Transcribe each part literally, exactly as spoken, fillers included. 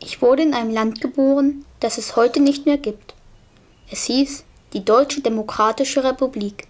Ich wurde in einem Land geboren, das es heute nicht mehr gibt. Es hieß die Deutsche Demokratische Republik.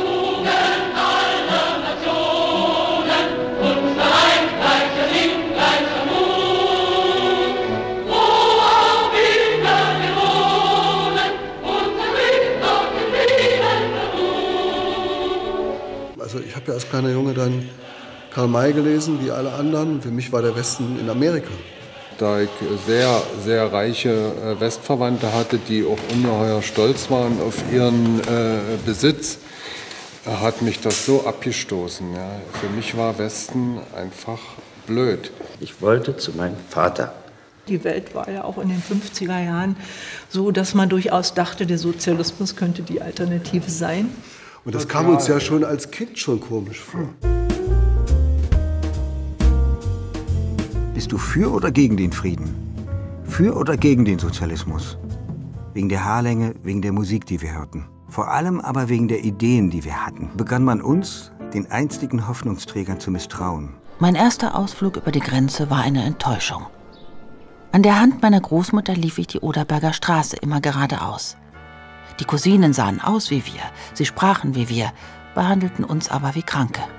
Also ich habe ja als kleiner Junge dann Karl May gelesen, wie alle anderen. Für mich war der Westen in Amerika. Da ich sehr, sehr reiche Westverwandte hatte, die auch ungeheuer stolz waren auf ihren äh, Besitz, hat mich das so abgestoßen. Ja. Für mich war Westen einfach blöd. Ich wollte zu meinem Vater. Die Welt war ja auch in den fünfziger Jahren so, dass man durchaus dachte, der Sozialismus könnte die Alternative sein. Und das kam uns ja schon als Kind schon komisch vor. Bist du für oder gegen den Frieden? Für oder gegen den Sozialismus? Wegen der Haarlänge, wegen der Musik, die wir hörten. Vor allem aber wegen der Ideen, die wir hatten, begann man uns, den einstigen Hoffnungsträgern, zu misstrauen. Mein erster Ausflug über die Grenze war eine Enttäuschung. An der Hand meiner Großmutter lief ich die Oderberger Straße immer geradeaus. Die Cousinen sahen aus wie wir, sie sprachen wie wir, behandelten uns aber wie Kranke.